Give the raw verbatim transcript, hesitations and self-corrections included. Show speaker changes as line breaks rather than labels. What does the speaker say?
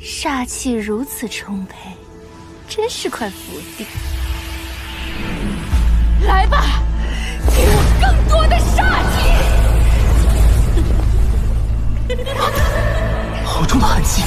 煞气如此充沛，真是块福地。来吧，给我更多的煞气！
好重的寒气！